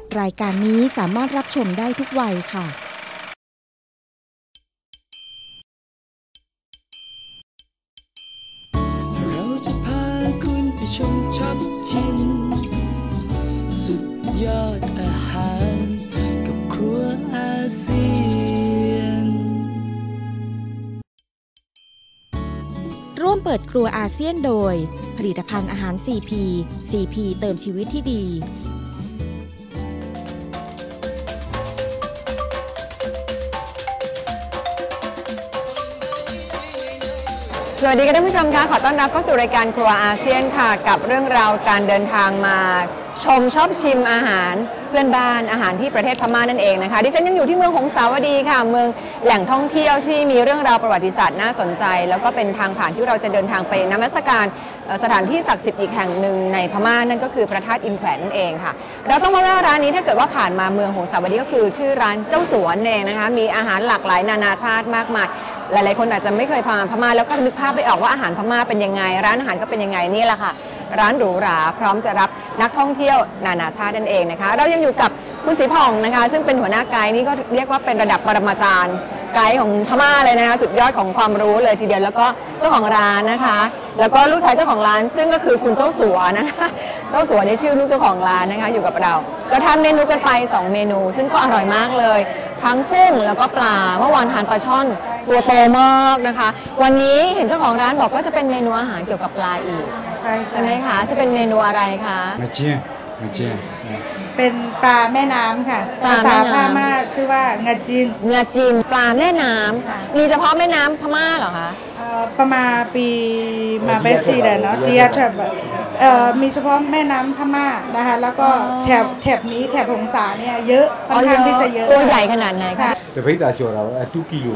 รายการนี้สามารถรับชมได้ทุกวัยค่ะเราจะพาคุณไปชมช็อปชิมสุดยอดอาหารกับครัวอาเซียนร่วมเปิดครัวอาเซียนโดยผลิตภัณฑ์อาหาร CP เติมชีวิตที่ดีสวัสดีค่ะท่านผู้ชมค่ะขอต้อนรับเข้าสู่รายการครัวอาเซียนค่ะกับเรื่องราวการเดินทางมาชมชอบชิมอาหารเพื่อนบ้านอาหารที่ประเทศพม่านั่นเองนะคะดิฉันยังอยู่ที่เมืองหงสาวดีค่ะเมืองแหล่งท่องเที่ยวที่มีเรื่องราวประวัติศาสตร์น่าสนใจแล้วก็เป็นทางผ่านที่เราจะเดินทางไปนมัสการสถานที่ศักดิ์สิทธิ์อีกแห่งหนึ่งในพม่านั่นก็คือพระธาตุอินแขวนนั่นเองค่ะเราต้องมาแวะร้านนี้ถ้าเกิดว่าผ่านมาเมืองหงสาวดีก็คือชื่อร้านเจ้าสวนเองนะคะมีอาหารหลากหลายนานาชาติมากมายหลายๆคนอาจจะไม่เคยพาพม่าแล้วก็นึกภาพไม่ออกว่าอาหารพม่าเป็นยังไงร้านอาหารก็เป็นยังไงนี่แหละค่ะร้านหรูหราพร้อมจะรับนักท่องเที่ยวนานาชาตินั่นเองนะคะเรายังอยู่กับคุณศรีผ่องนะคะซึ่งเป็นหัวหน้าไกด์นี่ก็เรียกว่าเป็นระดับปรมาจารย์ไกด์ของพม่าเลยนะคะสุดยอดของความรู้เลยทีเดียวแล้วก็เจ้าของร้านนะคะแล้วก็ลูกชายเจ้าของร้านซึ่งก็คือคุณเจ้าสัวนะคะเจ้าสัวนี่ชื่อลูกเจ้าของร้านนะคะอยู่กับเราทานเมนูกันไป2เมนูซึ่งก็อร่อยมากเลยทั้งกุ้งแล้วก็ปลาเมื่อวานทานปลาช่อนตัวโตมากนะคะวันนี้เห็นเจ้าของร้านบอกว่าจะเป็นเมนูอาหารเกี่ยวกับปลาอีกใช่ไหมคะจะเป็นเมนูอะไรคะงาเจียนเป็นปลาแม่น้ำค่ะภาษาพม่าชื่อว่างาจีนปลาแม่น้ำมีเฉพาะแม่น้ำพม่าเหรอคะประมาณปีมาเบสีแหละเนาะเดียแถบมีเฉพาะแม่น้ำพม่านะคะแล้วก็แถบนี้แถบหงสาเนี่ยเยอะค่อนข้างที่จะเยอะตัวใหญ่ขนาดไหนคะแต่พี่ตาโจเรา2 กิโล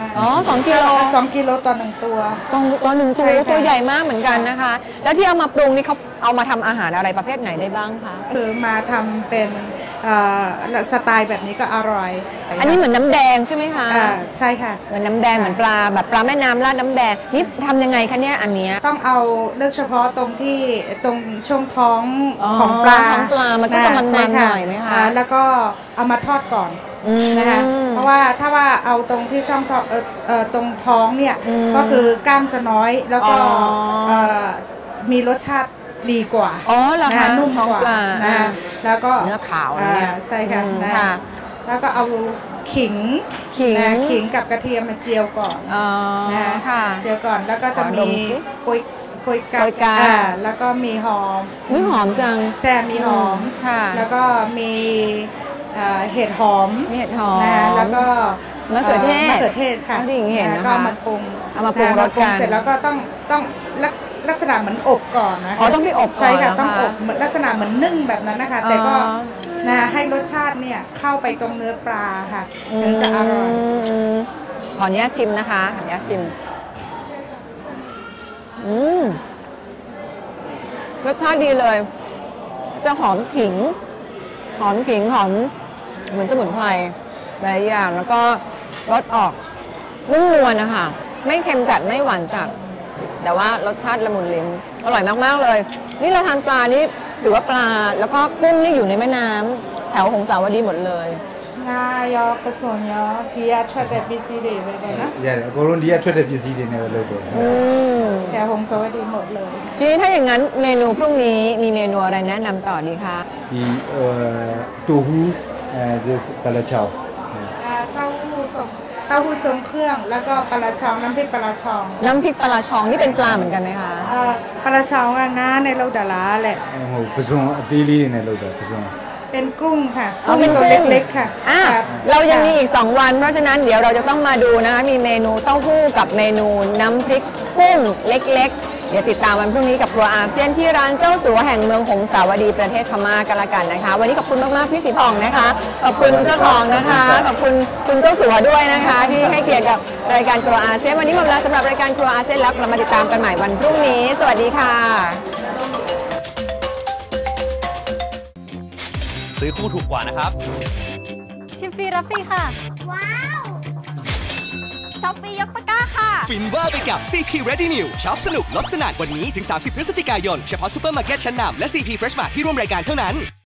2 กิโล 2 กิโลต่อ1ตัวต่อ1ตัวใหญ่มากเหมือนกันนะคะแล้วที่เอามาปรุงนี่เขาเอามาทำอาหารอะไรประเภทไหนได้บ้างคะคือมาทำเป็นสไตล์แบบนี้ก็อร่อยอันนี้เหมือนน้ำแดงใช่ไหมคะใช่ค่ะเหมือนน้ำแดงเหมือนปลาแบบปลาแม่น้ำราดน้ำแดงนี่ทำยังไงคะเนี่ยอันนี้ต้องเอาเลือกเฉพาะตรงช่วงท้องของปลามันก็จะมันๆหน่อยไหมคะแล้วก็เอามาทอดก่อนนะคะเพราะว่าถ้าว่าเอาตรงที่ช่องตรงท้องเนี่ยก็คือกล้ามจะน้อยแล้วก็มีรสชาติดีกว่านะคะนุ่มกว่านะคะแล้วก็เนื้อขาวเนี่ยใช่ค่ะแล้วก็เอาขิงกับกระเทียมมาเจียวก่อนนะคะเจียวก่อนแล้วก็จะมีปุยกาแล้วก็มีหอมจังใช่มีหอมแล้วก็มีเห็ดหอมนะคะแล้วก็มะเขือเทศค่ะก็มาปรุงรสกันเสร็จแล้วก็ต้องลักษณะเหมือนอบก่อนนะต้องไปอบใช่ค่ะต้องอบเหมือนลักษณะเหมือนนึ่งแบบนั้นนะคะแต่ก็ให้รสชาติเนี่ยเข้าไปตรงเนื้อปลาค่ะถึงจะอร่อยขออนุญาตชิมนะคะขออนุญาตชิมรสชาติดีเลยจะหอมขิงหอมเหมือนสมุนไพรหลายอย่างแล้วก็รสออกนุ่มนวลนะคะไม่เค็มจัดไม่หวานจัดแต่ว่ารสชาติละมุนลิ้นอร่อยมากๆเลยนี่เราทานปลานี่ถือว่าปลาแล้วก็กุ้งนี่อยู่ในแม่น้ำแถวหงสาวดีหมดเลยงายอผสมยอดีอาထွက်တဲ့ပစ္စည်းတွေပဲပေါ့နော်အကုန်လုံးဒီကထွက်တဲ့ပစ္စည်းတွေနဲ့ပဲလုပ်တယ်แถวหงสาวดีหมดเลยทีนี้ถ้าอย่างนั้นเมนูพรุ่งนี้มีเมนูอะไรแนะนำต่อดีคะဒီတူဟူးပလာချောင်းเต้าหู้ทรงเครื่องแล้วก็ปลาช่องน้ำพริกปลาช่องนี่เป็นปลาเหมือนกันไหมคะปลาช่องงาในเราดาราแหละผสมအသေးလေးနဲ့လုပ်တာผสมเป็นกุ้งค่ะเป็นตัวเล็กๆค่ะเรายังมีอีก2วันเพราะฉะนั้นเดี๋ยวเราจะต้องมาดูนะคะมีเมนูเต้าหู้กับเมนูน้ำพริกกุ้งเล็กๆเดี๋ยวติดตามวันพรุ่งนี้กับครัวอาเซียนที่ร้านเจ้าสัวแห่งเมืองหงสาวดีประเทศพม่ากันละกันนะคะวันนี้ขอบคุณมากๆพี่ศรีผ่องนะคะขอบคุณเจ้าของนะคะขอบคุณคุณเจ้าสัวด้วยนะคะที่ให้เกียรติกับรายการครัวอาเซียนวันนี้หมดเวลาสำหรับรายการครัวอาเซียนแล้วเรามาติดตามกันใหม่วันพรุ่งนี้สวัสดีค่ะซื้อคู่ถูกกว่านะครับชิมฟรีรับฟรีค่ะว้าวช็อปฟรียกตะกร้าค่ะฟินเวอร์ไปกับ CP Ready New ช็อปสนุกลดสนั่นวันนี้ถึง30 พฤศจิกายนเฉพาะซูเปอร์มาร์เก็ตชั้นนำและ CP Fresh Mart ที่ร่วมรายการเท่านั้น